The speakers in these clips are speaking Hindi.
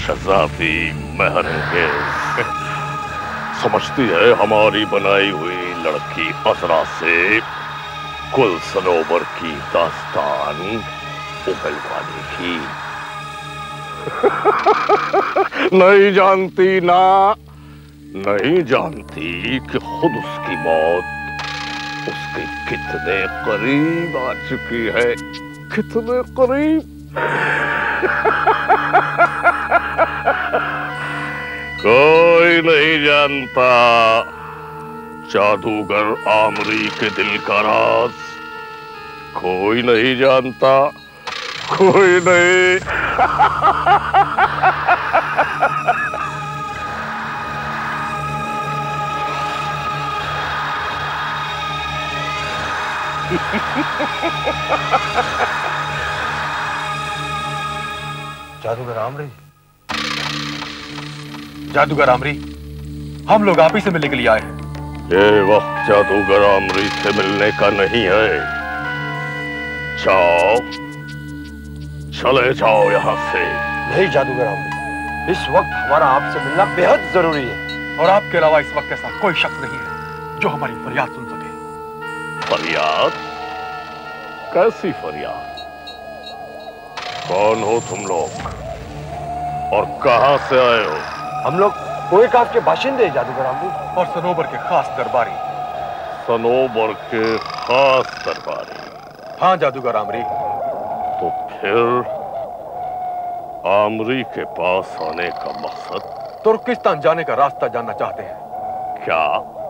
शहजादी महरंगेज समझती है हमारी बनाई हुई लड़की अजरा से कुल सनोबर की दास्तान उगलवाने की। नहीं जानती ना, नहीं जानती कि खुद उसकी मौत उसके कितने करीब आ चुकी है, कितने करीब। कोई नहीं जानता जादूगर आमरी के दिल का राज, कोई नहीं जानता, कोई नहीं। जादूगर आमरी, जादूगर आमरी, हम लोग आप ही से मिलने के लिए आए हैं। ये वक्त जादूगर आमरी से मिलने का नहीं है। जाओ, चले जाओ यहाँ से। नहीं जादूगर आमरी, इस वक्त हमारा आपसे मिलना बेहद जरूरी है और आपके अलावा इस वक्त ऐसा कोई शख्स नहीं है जो हमारी फरियाद सुन सके। फरियाद? कैसी फरियाद? कौन हो तुम लोग और कहां से आए हो? हम लोग कोएकाफ के बाशिंदे जादूगर आमरी और सनोबर के खास दरबारी। सनोबर के खास दरबारी? हाँ जादूगर आमरी। तो फिर आमरी के पास आने का मकसद? तुर्किस्तान जाने का रास्ता जानना चाहते हैं। क्या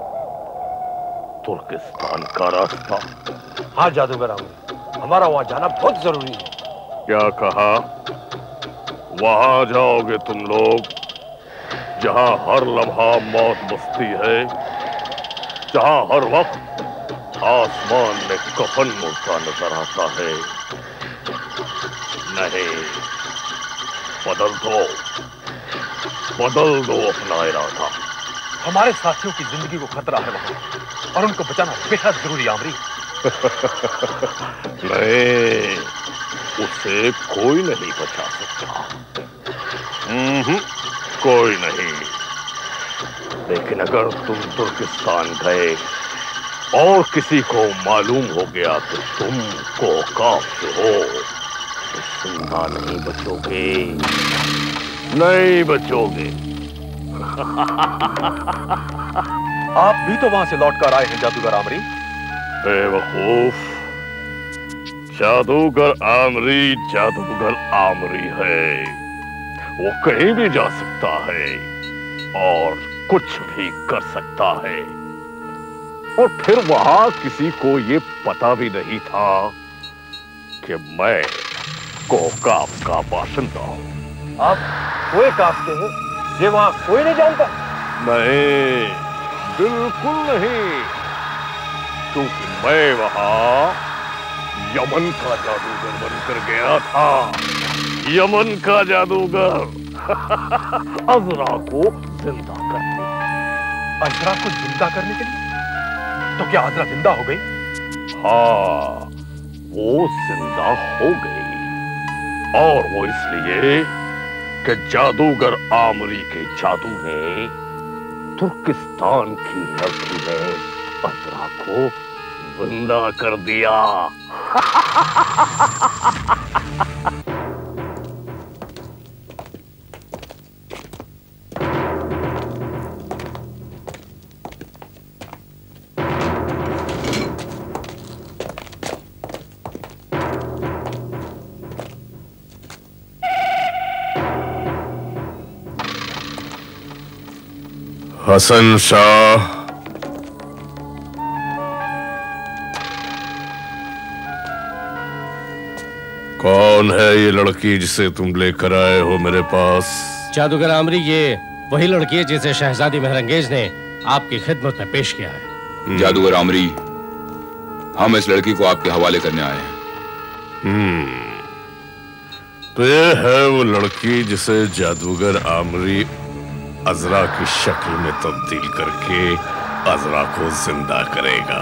तुर्किस्तान का रास्ता? हाँ जादूगर आमरी, हमारा वहां जाना बहुत जरूरी है। क्या कहा? वहां जाओगे तुम लोग जहां हर लम्हा मौत बसती है, जहां हर वक्त आसमान में कफन मुड़ता नजर आता है। नहीं, बदल दो अपना इरादा। हमारे साथियों की जिंदगी को खतरा है वहां और उनको बचाना बेहद जरूरी आमरी। नहीं, उसे कोई नहीं बचा सकता। कोई नहीं। लेकिन अगर तुम तुर्किस्तान गए और किसी को मालूम हो गया कि तुम कोकाफ से हो तो जिंदा नहीं बचोगे, नहीं बचोगे। आप भी तो वहां से लौटकर आए हैं जादूगर आमरी। बेवकूफ, जादूगर आमरी है। वो कहीं भी जा सकता है और कुछ भी कर सकता है। और फिर वहां किसी को ये पता भी नहीं था कि मैं कोकाफ का बाशिंदा हूं। आप कोएकाफ के हैं, ये वहां कोई नहीं जानता? नहीं, बिल्कुल नहीं, क्योंकि मैं वहां यमन का जादूगर बनकर गया था। यमन का जादूगर। अजरा को जिंदा करने। अजरा को जिंदा करने के लिए? तो क्या अजरा जिंदा हो गई? हाँ, वो जिंदा हो गई। और वो इसलिए कि जादूगर आमरी के जादू ने तुर्किस्तान की लड़की ने अजरा को जिंदा कर दिया। हसन शाह, कौन है ये लड़की जिसे तुम लेकर आए हो मेरे पास? जादूगर आमरी, ये वही लड़की है जिसे शहजादी महरंगेज ने आपकी खिदमत में पेश किया है। जादूगर आमरी, हम इस लड़की को आपके हवाले करने आए हैं। तो ये है वो लड़की जिसे जादूगर आमरी अजरा की शक्ल में तब्दील करके अजरा को जिंदा करेगा।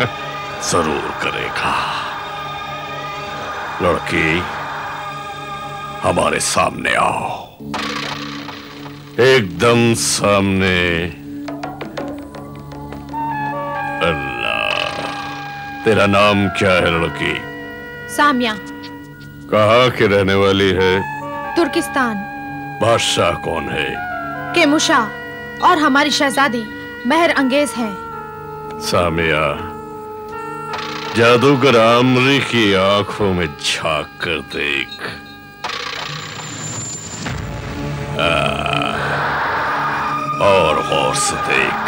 जरूर करेगा। लड़की, हमारे सामने आओ, एकदम सामने। अल्लाह, तेरा नाम क्या है लड़की? सामिया। कहाँ की रहने वाली है? तुर्किस्तान। बादशाह कौन है? केमुशा और हमारी शहजादी महर अंगेज है। सामिया, जादूगर आमरी की आंखों में झांक कर देख। और गौर से देख,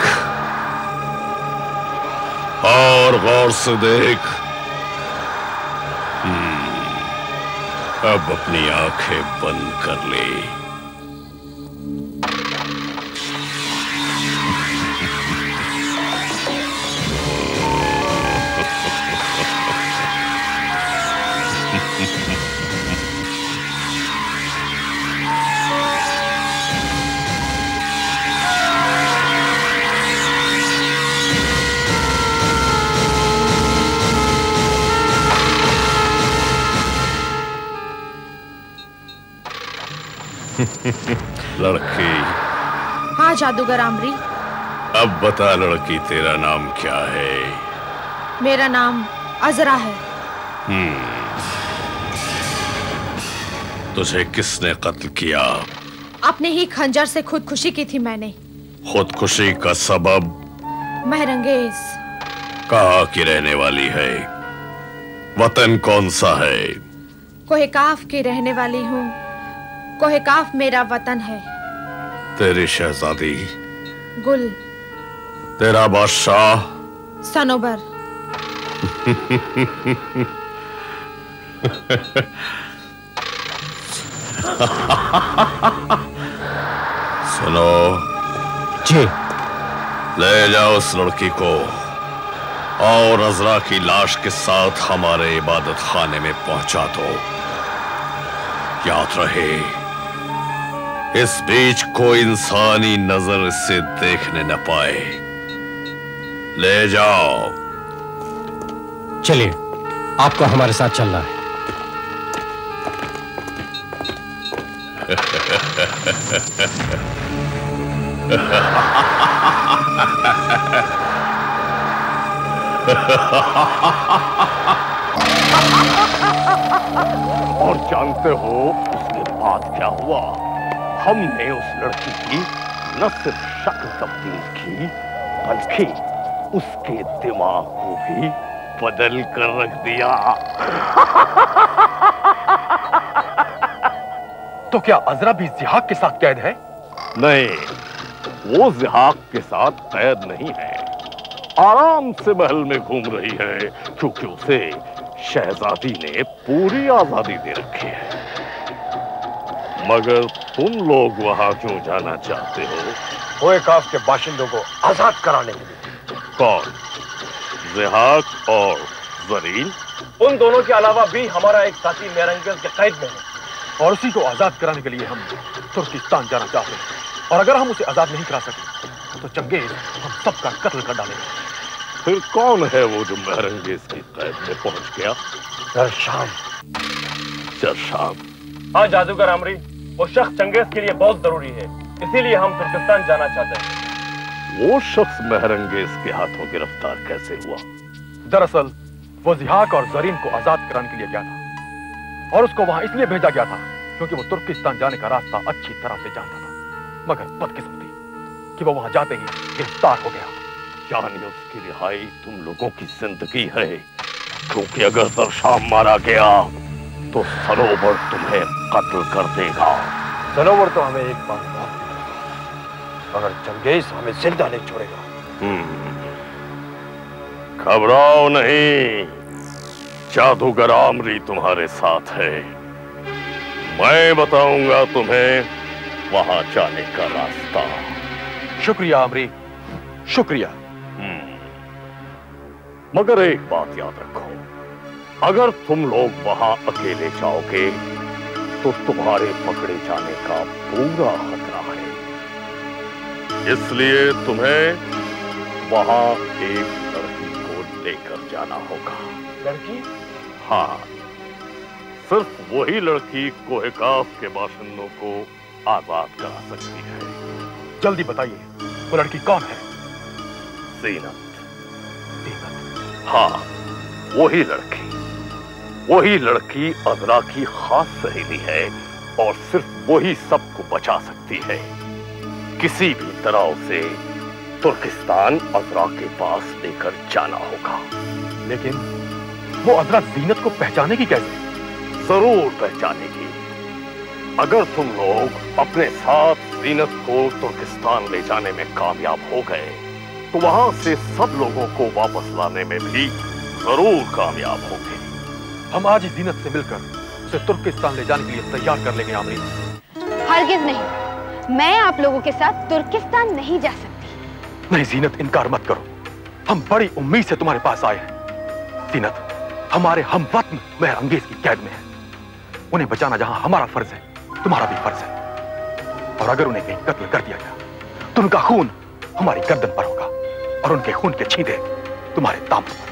और गौर से देख। अब अपनी आंखें बंद कर ले। लड़की। हाँ जादूगर आमरी। अब बता लड़की, तेरा नाम क्या है? मेरा नाम अजरा है। तुझे किसने कत्ल किया? अपने ही खंजर से खुदकुशी की थी मैंने। खुदकुशी का सबब? महरंगेज। कहाँ की रहने वाली है? वतन कौन सा है? कोहेकाफ की रहने वाली हूँ। कोहेकाफ मेरा वतन है। तेरी शहजादी? गुल। तेरा बादशाह? सनोबर। सुनो जी। ले जाओ उस लड़की को और अजरा की लाश के साथ हमारे इबादत खाने में पहुंचा दो। याद रहे, इस बीच कोई इंसानी नजर इससे देखने न पाए। ले जाओ। चलिए, आपको हमारे साथ चलना है। और जानते हो उसके बाद क्या हुआ? हमने उस लड़की की न सिर्फ शक्ल तब्दील की, बल्कि उसके दिमाग को भी बदल कर रख दिया। तो क्या अजरा भी जिहाक के साथ कैद है? नहीं, वो जिहाक के साथ कैद नहीं है। आराम से महल में घूम रही है, क्योंकि उसे शहजादी ने पूरी आजादी दे रखी है। मगर तुम लोग वहां क्यों जाना चाहते हो? कोहेकाफ के बाशिंदों को आजाद कराने के लिए। कौन? जिहाक और जरीन? उन दोनों के अलावा भी हमारा एक साथी महरंगेज के कैद में है, और उसी को आजाद कराने के लिए हम तुर्किस्तान जाना चाहते हैं। और अगर हम उसे आजाद नहीं करा सके तो चंगेज हम सबका कत्ल कर डालेगा। फिर कौन है वो जो महरंगेज की कैद में पहुंच गया? जरशाम। जरशाम? हाँ जादूगर आमरी, वो शख्स चंगेज के लिए बहुत जरूरी है, इसीलिए हम तुर्किस्तान जाना चाहते हैं। वो शख्स महरंगेज के हाथों गिरफ्तार कैसे हुआ? दरअसल वो जिहाक और जरीन को आजाद कराने के लिए गया था, और उसको वहां इसलिए भेजा गया था क्योंकि वो तुर्किस्तान जाने का रास्ता अच्छी तरह से जानता था। मगर बदकिस्मती कि वो वहां जाते ही गिरफ्तार हो गया। यानी उसकी रिहाई तुम लोगों की जिंदगी है, क्योंकि अगर जरशाम मारा गया तो सनोबर तुम्हें कत्ल कर देगा। सनोबर तो हमें एक बात बहुत, अगर चंगेज हमें जिंदा नहीं छोड़ेगा। घबराओ नहीं, जादूगर आमरी तुम्हारे साथ है। मैं बताऊंगा तुम्हें वहां जाने का रास्ता। शुक्रिया आमरी, शुक्रिया। मगर एक बात याद रखो, अगर तुम लोग वहां अकेले जाओगे तो तुम्हारे पकड़े जाने का पूरा खतरा है। इसलिए तुम्हें वहां एक लड़की को लेकर जाना होगा। लड़की? हाँ, सिर्फ वही लड़की कोहे काफ के बाशिंदों को आजाद करा सकती है। जल्दी बताइए, वो लड़की कौन है? ज़ीनत। ज़ीनत? हाँ, वही लड़की अज़रा की खास सहेली है और सिर्फ वही सबको बचा सकती है। किसी भी तरह उसे तुर्किस्तान अज़रा के पास लेकर जाना होगा। लेकिन वो अज़रा ज़ीनत को पहचानेगी कैसे? जरूर पहचानेगी। अगर तुम लोग अपने साथ ज़ीनत को तुर्किस्तान ले जाने में कामयाब हो गए तो वहां से सब लोगों को वापस लाने में भी जरूर कामयाब होंगे। हम आज ही ज़ीनत से मिलकर उसे तुर्किस्तान ले जाने के लिए तैयार कर लेंगे आमरीन। हरगिज नहीं, मैं आप लोगों के साथ तुर्किस्तान नहीं जा सकती। नहीं ज़ीनत, इनकार मत करो। हम बड़ी उम्मीद से तुम्हारे पास आए हैं। ज़ीनत, हमारे हमवतन मेहरंगेज की कैद में है। उन्हें बचाना जहां हमारा फर्ज है, तुम्हारा भी फर्ज है। और अगर उन्हें कहीं कत्ल कर दिया गया तो उनका खून हमारी गर्दन पर होगा और उनके खून के छींटे तुम्हारे दामन पर।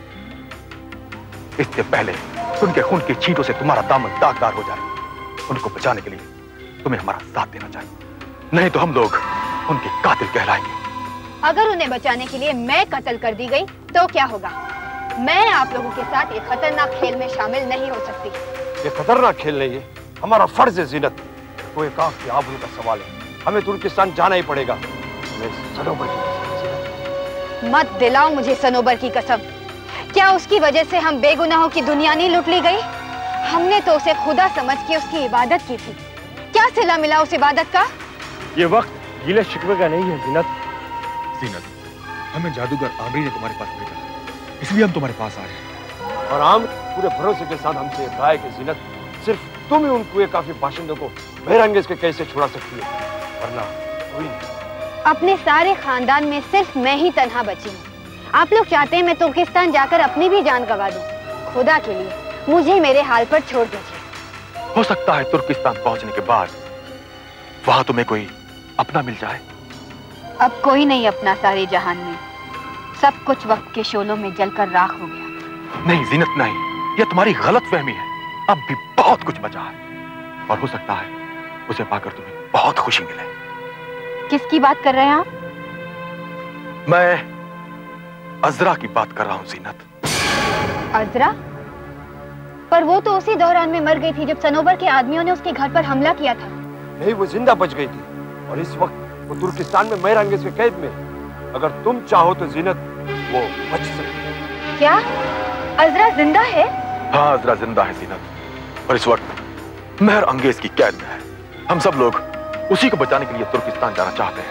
इससे पहले उनके खून की छींटों से तुम्हारा दामन दागदार हो जाए, उनको बचाने के लिए तुम्हें हमारा साथ देना चाहिए, नहीं तो हम लोग उनके कातिल कहलाएंगे। अगर उन्हें बचाने के लिए मैं कत्ल कर दी गई तो क्या होगा? मैं आप लोगों के साथ एक खतरनाक खेल में शामिल नहीं हो सकती। ये खतरनाक खेल नहीं है, हमारा फर्ज है ज़ीनत। कोहे काफ की आबरू का सवाल है, हमें तुर्किस्तान जाना ही पड़ेगा। सनोबर की कसम। मत दिलाओ मुझे सनोबर की कसम। क्या उसकी वजह से हम बेगुनाहों की दुनिया नहीं लूट ली गई? हमने तो उसे खुदा समझ के उसकी इबादत की थी। क्या सिला मिला उस इबादत का? ये वक्त गिले शिकवे का नहीं है ज़ीनत। ज़ीनत, हमें जादूगर आमरी ने तुम्हारे पास भेजा, इसलिए हम तुम्हारे पास आए हैं। और हम पूरे भरोसे के साथ हमसे कहा है कि ज़ीनत, सिर्फ तुम ही उन कुएं काफी बाशिंदों को मेहरंगेज के कैद से छुड़ा सकती है, वरना कोई नहीं। अपने सारे खानदान में सिर्फ मैं ही तन्हा बची हूँ। आप लोग चाहते हैं मैं तुर्किस्तान जाकर अपनी भी जान गंवा दूं। खुदा के लिए मुझे मेरे हाल पर छोड़ दीजिए। हो सकता है तुर्किस्तान पहुंचने के बाद वहां तुम्हें कोई अपना मिल जाए। अब कोई नहीं अपना सारे जहान में। सब कुछ वक्त के शोलों में जलकर राख हो गया। नहीं ज़ीनत, नहीं, यह तुम्हारी गलतफहमी है। अब भी बहुत कुछ बचा है और हो सकता है उसे पाकर तुम्हें बहुत खुशी मिले। किसकी बात कर रहे हैं आप? मैं अज़रा की बात कर रहा हूं ज़ीनत। अज़रा? पर वो तो उसी दौरान में मर गई थी जब सनोबर के आदमियों ने उसके घर पर हमला किया था। नहीं, वो जिंदा बच गई थी और इस वक्त वो तुर्किस्तान में मेहरंगेज के कैद में। अगर तुम चाहो तो ज़ीनत, वो बच सकती है। क्या अज़रा जिंदा है? हाँ, अज़रा जिंदा है ज़ीनत, और इस वक्त मेहरंगेज की कैद में है। हम सब लोग उसी को बचाने के लिए तुर्किस्तान जाना चाहते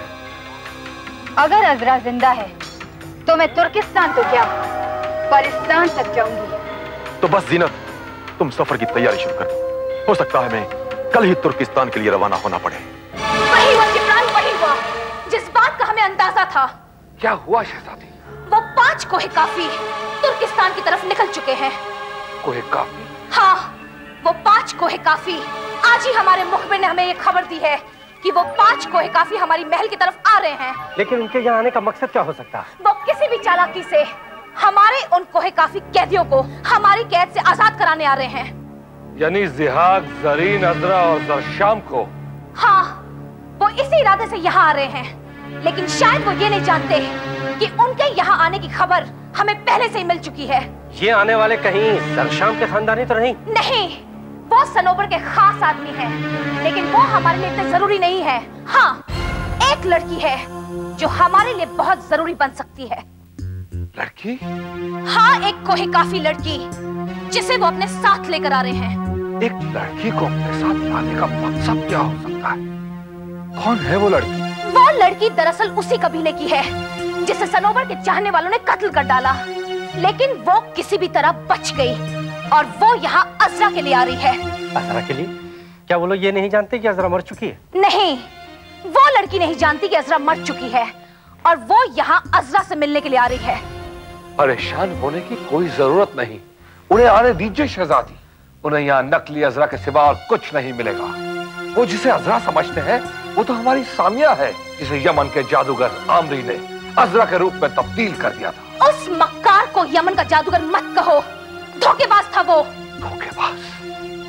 हैं। अगर अज़रा जिंदा है तो मैं तुर्किस्तान तो क्या पाकिस्तान तक जाऊंगी। तो बस ज़ीनत, तुम सफर की तैयारी शुरू कर दो। हो सकता है मैं कल ही तुर्किस्तान के लिए रवाना होना पड़े। वही हुआ जिब्रान, वही हुआ जिस बात का हमें अंदाजा था। क्या हुआ शहजादी? वो 5 कोहे काफी तुर्किस्तान की तरफ निकल चुके हैं। कोहे काफी? हाँ, वो 5 कोहे काफी। आज ही हमारे मुखबिर ने हमें ये खबर दी है कि वो 5 कोहे काफी हमारी महल की तरफ आ रहे हैं। लेकिन उनके यहाँ आने का मकसद क्या हो सकता है? वो किसी भी चालाकी से हमारे उन कोहे काफी कैदियों को हमारी कैद से आजाद कराने आ रहे हैं। यानी जिहाक, जरीन, अज़रा और जरशाम को? हाँ, वो इसी इरादे से यहाँ आ रहे हैं, लेकिन शायद वो ये नहीं जानते कि उनके यहाँ आने की खबर हमें पहले से ही मिल चुकी है। ये आने वाले कहीं जरशाम के खानदानी तो नहीं? नहीं, वो सनोबर के खास आदमी हैं, लेकिन वो हमारे लिए इतने जरूरी नहीं है। हाँ, एक लड़की है जो हमारे लिए बहुत जरूरी बन सकती है। लड़की? हाँ, एक कोहे काफी लड़की जिसे वो अपने साथ लेकर आ रहे हैं। एक लड़की को अपने साथ लाने का मकसद क्या हो सकता है? कौन है वो लड़की? वो लड़की दरअसल उसी कबीले की है जिसे सनोबर के चाहने वालों ने कत्ल कर डाला, लेकिन वो किसी भी तरह बच गई और वो यहाँ अज़रा के लिए आ रही है। अज़रा के लिए? क्या वो लोग ये नहीं जानते कि अज़रा मर चुकी है? नहीं, वो लड़की नहीं जानती कि अज़रा मर चुकी है और वो यहाँ अज़रा से मिलने के लिए आ रही है। परेशान होने की कोई जरूरत नहीं, उन्हें आने दीजिए शहजादी। उन्हें यहाँ नकली अज़रा के सिवा और कुछ नहीं मिलेगा। वो जिसे अज़रा समझते हैं वो तो हमारी सामिया है, जिसे यमन के जादूगर आमरी ने अज़रा के रूप में तब्दील कर दिया था। उस मक्कार को यमन का जादूगर मत कहो, धोखेबाज था वो। धोखेबाज?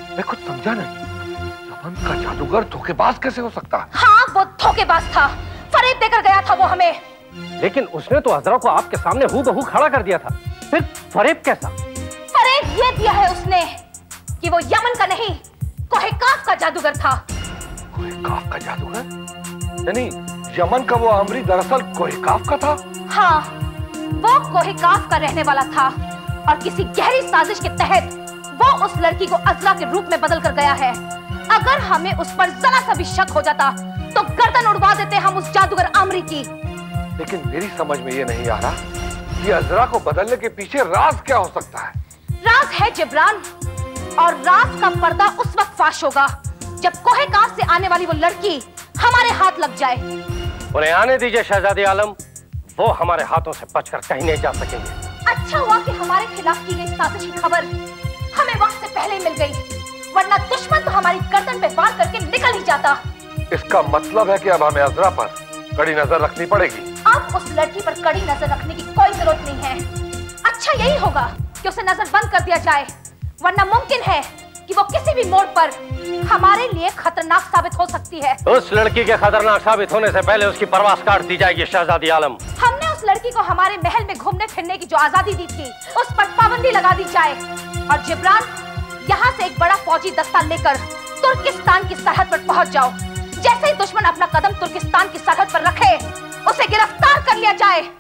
मैं कुछ समझा नहीं। यमन का जादूगर धोखेबाज कैसे हो सकता है? हाँ, वो धोखेबाज था। फरेब देकर गया था वो हमें। लेकिन उसने तो अजरा को आपके सामने हूबहू खड़ा कर दिया था, फिर फरेब कैसा? फरेब ये दिया है उसने कि वो यमन का नहीं, कोहे काफ का जादूगर था। कोहे काफ का जादूगर? यानी यमन का वो आमरी दरअसल कोहे काफ का था? हाँ, वो कोहे काफ का रहने वाला था और किसी गहरी साजिश के तहत वो उस लड़की को अजरा के रूप में बदल कर गया है। अगर हमें उस पर जरा सा भी शक हो जाता तो गर्दन उड़वा देते हम उस जादूगर आमरी की। लेकिन मेरी समझ में ये नहीं आ रहा कि अजरा को बदलने के पीछे राज क्या हो सकता है? राज है जिब्रान, और राज का पर्दा उस वक्त फाश होगा जब कोहे काफ से आने वाली वो लड़की हमारे हाथ लग जाए। उन्हें आने दीजिए शहजादी आलम, वो हमारे हाथों से बचकर कहीं नहीं जा सकेंगे। अच्छा हुआ कि हमारे खिलाफ की गई साजिश की खबर हमें वक्त से पहले मिल गई, वरना दुश्मन तो हमारी गर्दन पे वार करके निकल ही जाता। इसका मतलब है कि अब हमें अजरा पर कड़ी नजर रखनी पड़ेगी। अब उस लड़की पर कड़ी नजर रखने की कोई जरूरत नहीं है। अच्छा यही होगा कि उसे नजर बंद कर दिया जाए, वरना मुमकिन है कि वो किसी भी मोड़ पर हमारे लिए खतरनाक साबित हो सकती है। उस लड़की के खतरनाक साबित होने से पहले उसकी परवास काट दी जाएगी शहजादी आलम। हमने उस लड़की को हमारे महल में घूमने फिरने की जो आजादी दी थी उस पर पाबंदी लगा दी जाए, और जिब्रान यहाँ से एक बड़ा फौजी दस्ता लेकर तुर्किस्तान की सरहद पर पहुँच जाओ। जैसे ही दुश्मन अपना कदम तुर्किस्तान की सरहद पर रखे उसे गिरफ्तार कर लिया जाए।